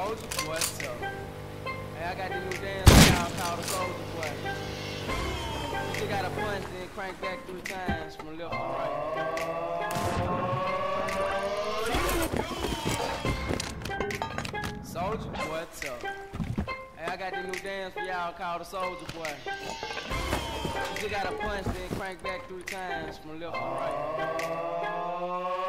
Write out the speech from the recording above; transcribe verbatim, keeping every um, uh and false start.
Soldier Boy, what's up? Hey, I got the new dance now called the Soldier Boy. You just gotta punch then crank back three times from left to right. Soldier Boy, what's up? Hey, I got the new dance for y'all called the Soldier Boy. You just gotta punch then crank back three times from left to right.